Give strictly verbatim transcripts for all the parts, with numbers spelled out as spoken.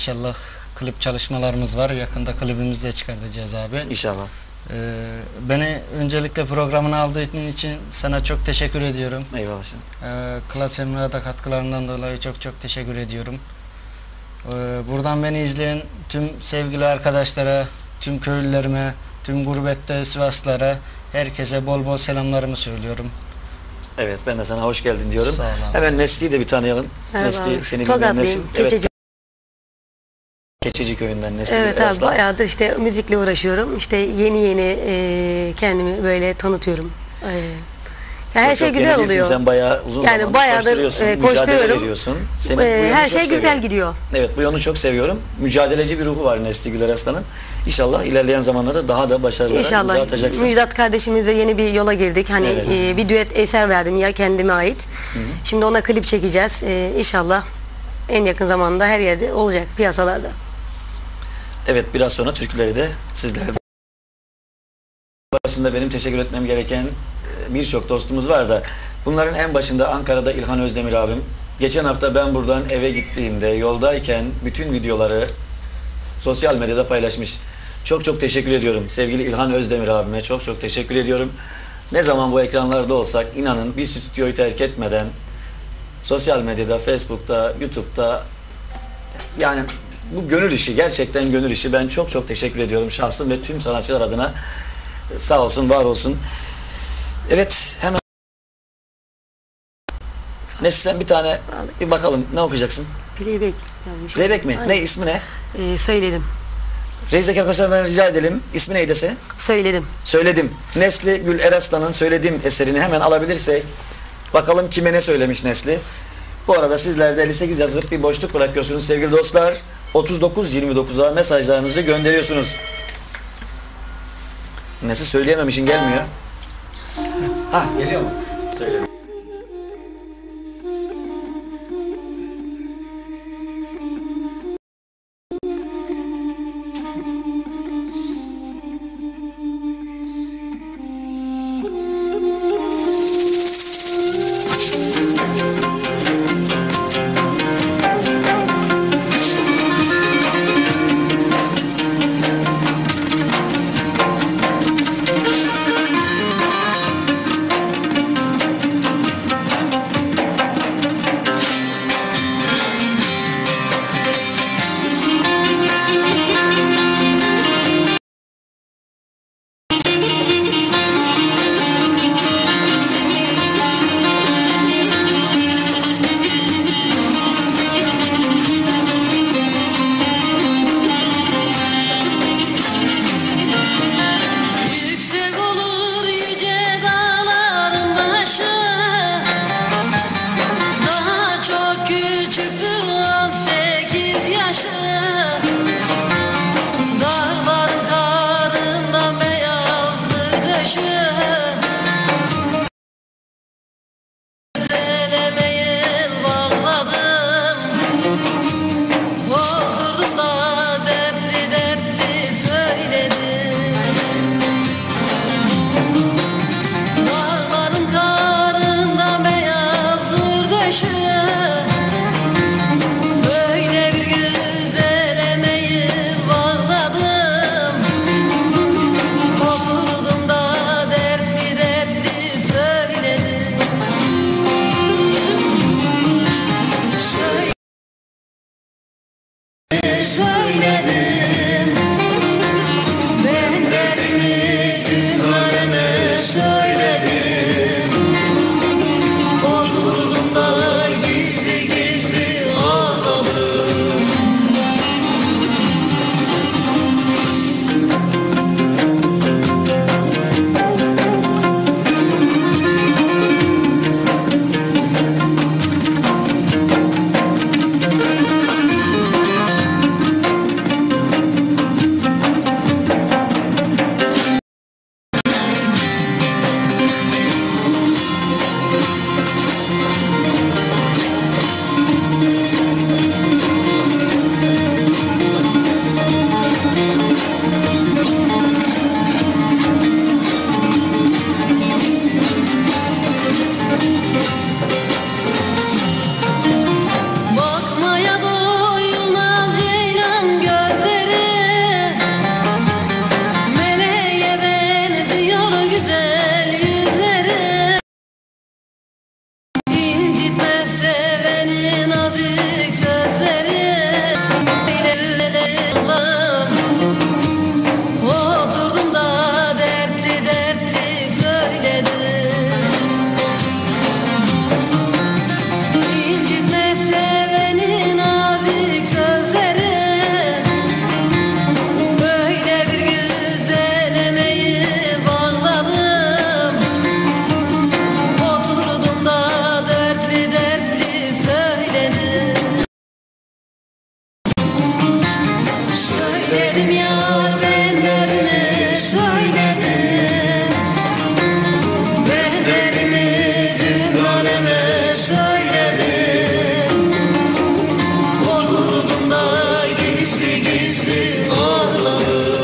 İnşallah klip çalışmalarımız var. Yakında klibimizi de çıkartacağız abi. İnşallah. Ee, beni öncelikle programına aldığın için sana çok teşekkür ediyorum. Eyvallah. Ee, Klas Emrah'a da katkılarından dolayı çok çok teşekkür ediyorum. Ee, buradan beni izleyen tüm sevgili arkadaşlara, tüm köylülerime, tüm gurbette Sivaslara, herkese bol bol selamlarımı söylüyorum. Evet, ben de sana hoş geldin diyorum. Sağ ol abi. Hemen Nesli'yi de bir tanıyalım. Merhaba. Nesli, seni Tokatlıyım, bilmeyenler için. Keçeci. Evet. Keçeci köyünden Nesli. Evet abi, bayağıdır işte müzikle uğraşıyorum. İşte yeni yeni e, kendimi böyle tanıtıyorum. E, yani her Yok, şey yok, güzel yeni değilsin. oluyor. Sen bayağı uzun Yani zamandır bayağıdır, koşturuyorsun, e, mücadele koşturuyorum. veriyorsun. Senin bu E, yönünü her çok şey güzel seviyorum. gidiyor. Evet, bu yönü çok seviyorum. Mücadeleci bir ruhu var Nesli Güler Aslan'ın. İnşallah ilerleyen zamanlarda daha da başarılara imza İnşallah. atacaksın. Müjdat kardeşimizle yeni bir yola girdik. Hani Evet. e, bir düet eser verdim ya, kendime ait. Hı hı. Şimdi ona klip çekeceğiz. E, İnşallah en yakın zamanda her yerde olacak, piyasalarda. Evet, biraz sonra türküleri de sizlere. Başında benim teşekkür etmem gereken birçok dostumuz var da bunların en başında Ankara'da İlhan Özdemir abim. Geçen hafta ben buradan eve gittiğimde yoldayken bütün videoları sosyal medyada paylaşmış. Çok çok teşekkür ediyorum sevgili İlhan Özdemir abime, çok çok teşekkür ediyorum. Ne zaman bu ekranlarda olsak inanın bir stüdyoyu terk etmeden sosyal medyada, Facebook'ta, YouTube'da, yani bu gönül işi, gerçekten gönül işi. Ben çok çok teşekkür ediyorum şahsım ve tüm sanatçılar adına. Sağ olsun, var olsun. Evet, hemen Nesli, sen bir tane bir bakalım ne okuyacaksın? Playback. Yani şey, Playback mi? Aynen. Ne, ismi ne? E, söyledim. Reis'deki arkadaşlardan rica edelim. İsmi neydi senin? Söyledim. Söyledim. Nesli Gül Eraslan'ın Söyledim eserini hemen alabilirsek bakalım kime ne söylemiş Nesli. Bu arada sizler de elli sekiz yazıp bir boşluk bırakıyorsunuz sevgili dostlar. otuz dokuz yirmi dokuza mesajlarınızı gönderiyorsunuz. Nesli söyleyememişin gelmiyor. Ha, geliyor mu? Söyle. Dağların karından beyazdır döşüm. Gözlerime yel bağladım. Oturdum da dertli dertli söyledim. Dağların karından beyazdır döşüm. Böyle bir güzel emeği bağladım. Oturdum da dertli dertli söyledim. Söyledim. Ben derdimi cümleme söyledim. Oturdum da gizli gizli ağladım. Söyledim yar ben derdimi söyledim. Ben derdimi cümle aleme söyledim. Oturdum da gizli gizli ağladım.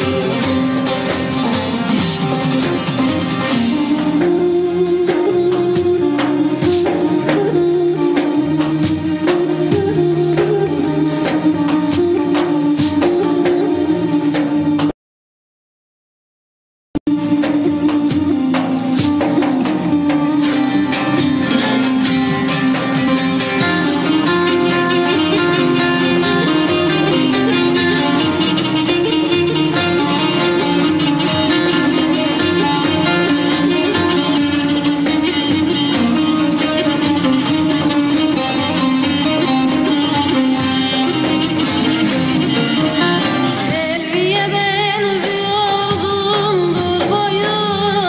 Selviye benziyordumdur boyu,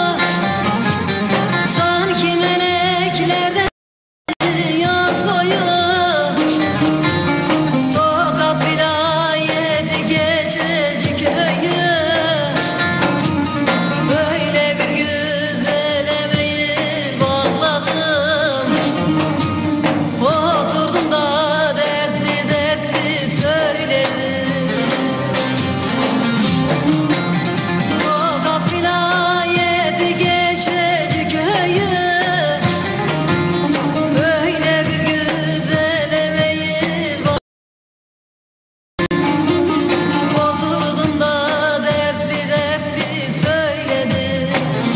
sanki meleklerden yar soyu. Tokat vilayeti Keçeci köyü, böyle bir güzele meyil bağladım. Oturdum da dertli dertli söyledim. Tokat vilayeti Keçeci köyü, böyle bir güzele meyil bağladım. Oturdum da dertli dertli söyledim.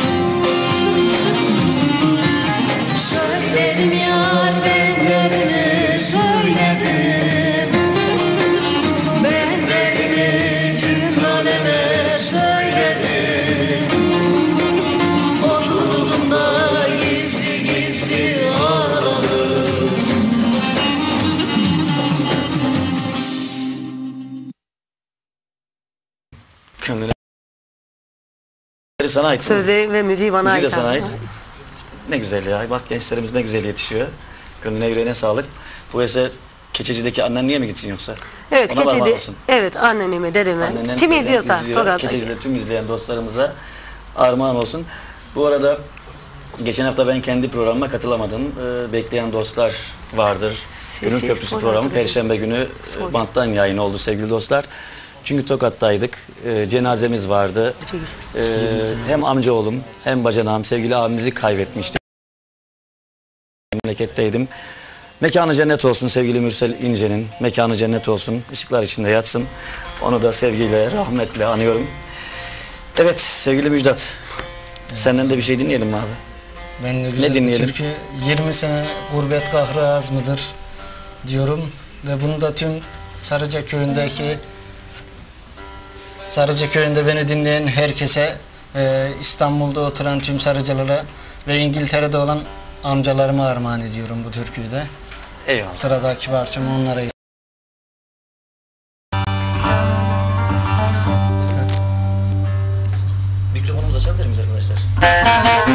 Söyledim yar ben derdimi söyledim. Ben derdimi cümle aleme söyledim. Oturdum da gizli gizli ağladım. Gönlüne sana ait. değil mi? Sözleri ve müziği bana Müziği de ait. sana abi. ait. İşte ne güzel ya. Bak gençlerimiz ne güzel yetişiyor. Gönlüne yüreğine sağlık. Bu eser Keçeci'deki annen niye mi gitsin yoksa? Evet, Ona parmağın Keçi'de, olsun. evet annenime, dedeme, Annenen kim öyle izliyorsa izliyor. Tokat'ta. Keçeci'de tüm izleyen dostlarımıza armağan olsun. Bu arada geçen hafta ben kendi programıma katılamadım. Ee, bekleyen dostlar vardır. Gönül Sesi Köprüsü sonra programı hatırlıyorum. Perşembe günü e, banttan yayın oldu sevgili dostlar. Çünkü Tokat'taydık. Ee, cenazemiz vardı. Ee, hem amcaoğlum hem bacanağım sevgili abimizi kaybetmiştik. Memleketteydim. Mekanı cennet olsun sevgili Mürsel İnce'nin. Mekanı cennet olsun. Işıklar içinde yatsın. Onu da sevgiyle, rahmetle anıyorum. Evet sevgili Müjdat. Senden de bir şey dinleyelim mi abi? Ben de güzel bir dinleyelim? türkü yirmi sene gurbet kahrı az mıdır diyorum ve bunu da tüm Sarıca köyündeki Sarıca köyünde beni dinleyen herkese ve İstanbul'da oturan tüm Sarıcalara ve İngiltere'de olan amcalarıma armağan ediyorum bu türküyü de. Eyvallah. Sıradaki parçamı onlara Mikrofonumuzu açabilir miyiz arkadaşlar?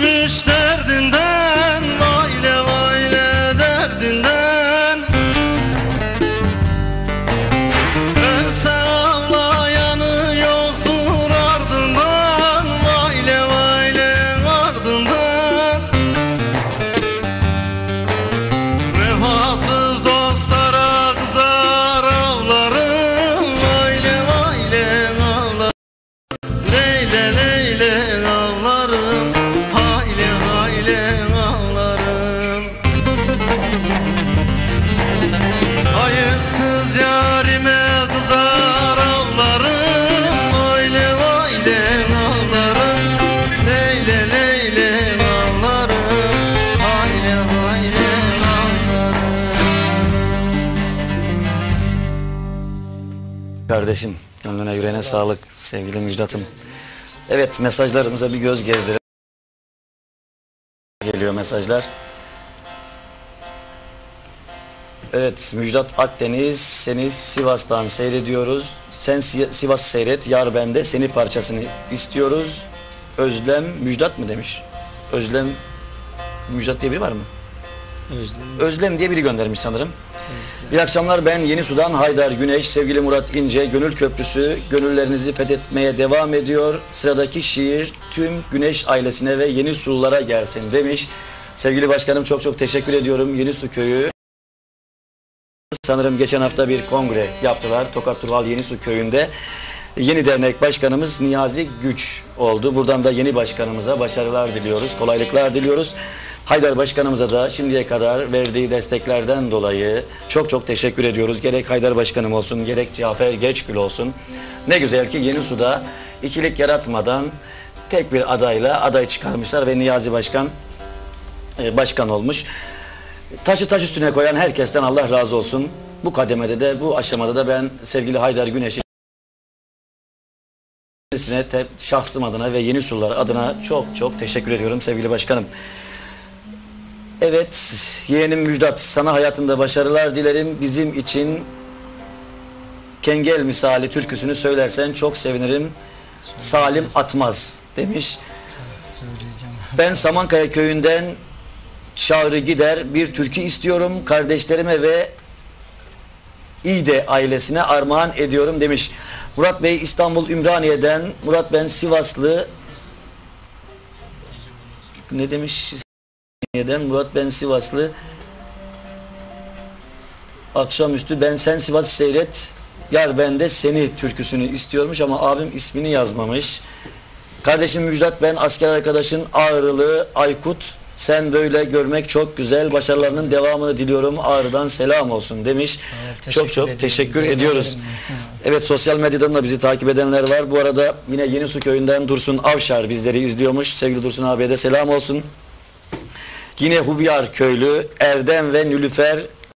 ölmüş derdinden, vayle vayle derdinden. Ölse ağlayanı yoktur ardından, vayle vayle ardından. Vefasız dostlara kızar ağlarım, vayle vayle ağlarım. Leyle leyle ağlarım, hayle hayle ağlarım. Hayırsız yarime kızar ağlarım, hayle hayle ağlarım. Leyle leyle ağlarım, hayle hayle ağlarım. Kardeşim, gönlüne yüreğine sağlık sevgili Müjdat'ım. Evet, mesajlarımıza bir göz gezdirelim. Geliyor mesajlar. Evet, Müjdat Akdeniz, seni Sivas'tan seyrediyoruz. Sen Si- Sivas seyret, yar bende, seni parçasını istiyoruz. Özlem Müjdat mı demiş? Özlem Müjdat diye biri var mı? Özlem. Özlem diye biri göndermiş sanırım. İyi akşamlar, ben Yeni Sudan Haydar Güneş, sevgili Murat İnce. Gönül Köprüsü gönüllerinizi fethetmeye devam ediyor. Sıradaki şiir tüm Güneş ailesine ve Yeni Sululara gelsin demiş. Sevgili başkanım, çok çok teşekkür ediyorum. Yeni Su Köyü sanırım geçen hafta bir kongre yaptılar Tokat Turhal Yeni Su Köyü'nde. Yeni dernek başkanımız Niyazi Güç oldu. Buradan da yeni başkanımıza başarılar diliyoruz, kolaylıklar diliyoruz. Haydar başkanımıza da şimdiye kadar verdiği desteklerden dolayı çok çok teşekkür ediyoruz. Gerek Haydar başkanım olsun, gerek Cafer Geçgül olsun. Ne güzel ki Yeni Su'da ikilik yaratmadan tek bir adayla aday çıkarmışlar ve Niyazi başkan e, başkan olmuş. Taşı taş üstüne koyan herkesten Allah razı olsun. Bu kademede de, bu aşamada da ben sevgili Haydar Güneş'i te, şahsım adına ve Yeni Sular adına çok çok teşekkür ediyorum sevgili başkanım. Evet, yeğenim Müjdat, sana hayatında başarılar dilerim. Bizim için Kengel misali türküsünü söylersen çok sevinirim. Salim Atmaz demiş. Söyleyeceğim. Ben Samankaya köyünden Çağrı Gider bir türkü istiyorum. Kardeşlerime ve İde ailesine armağan ediyorum demiş. Murat Bey İstanbul Ümraniye'den. Murat, ben Sivaslı. Ne demiş? Murat, ben Sivaslı. Akşamüstü ben sen Sivas seyret, yar ben de seni türküsünü istiyormuş ama abim ismini yazmamış. Kardeşim Müjdat, ben asker arkadaşın Ağrılı Aykut. Sen böyle görmek çok güzel. Başarılarının devamını diliyorum. Ağrı'dan selam olsun demiş. ol, çok çok ediyorum. teşekkür Rica ediyoruz. ederim. Evet, sosyal medyadan da bizi takip edenler var. Bu arada yine Yeni Su Köyü'nden Dursun Avşar bizleri izliyormuş. Sevgili Dursun abiye de selam olsun. Yine Hubiyar köylü Erdem ve Nülüfer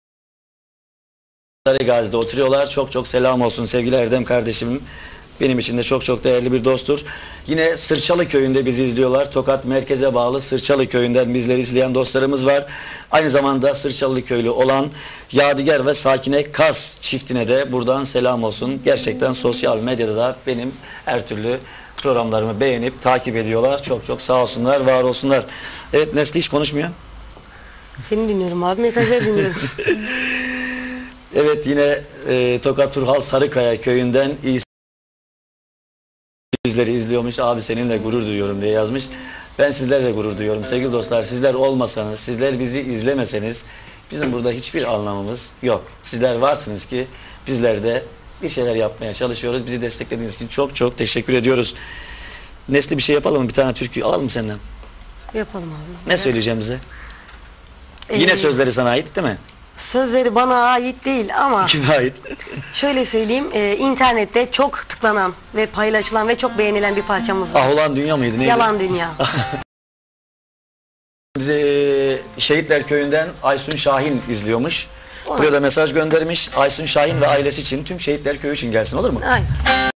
Gazi'de oturuyorlar. Çok çok selam olsun sevgili Erdem kardeşim. Benim için de çok çok değerli bir dosttur. Yine Sırçalı köyünde bizi izliyorlar. Tokat merkeze bağlı Sırçalı köyünden bizleri izleyen dostlarımız var. Aynı zamanda Sırçalı köylü olan Yadigar ve Sakine Kas çiftine de buradan selam olsun. Gerçekten sosyal medyada da benim her türlü programlarımı beğenip takip ediyorlar. Çok çok sağ olsunlar, var olsunlar. Evet, Nesli hiç konuşmuyor. Seni dinliyorum abi, mesajları dinliyorum. Evet, yine e, Tokat Turhal Sarıkaya köyünden iyi bizleri izliyormuş. Abi seninle gurur duyuyorum diye yazmış. Ben sizlerle gurur duyuyorum sevgili dostlar. Sizler olmasanız, sizler bizi izlemeseniz bizim burada hiçbir anlamımız yok. Sizler varsınız ki bizler de bir şeyler yapmaya çalışıyoruz. Bizi desteklediğiniz için çok çok teşekkür ediyoruz. Nesli bir şey yapalım mı? Bir tane türkü alalım mı senden? Yapalım abi. Ne söyleyeceğim bize? Ee, Yine sözleri sana ait değil mi? Sözleri bana ait değil ama Kime ait? şöyle söyleyeyim, e, internette çok tıklanan ve paylaşılan ve çok beğenilen bir parçamız var. Ah Olan Dünya mıydı? Neydi? Yalan Dünya. Bizi e, Şehitler Köyü'nden Aysun Şahin izliyormuş. Buraya da mesaj göndermiş. Aysun Şahin ve ailesi için, tüm Şehitler Köyü için gelsin, olur mu? Aynen.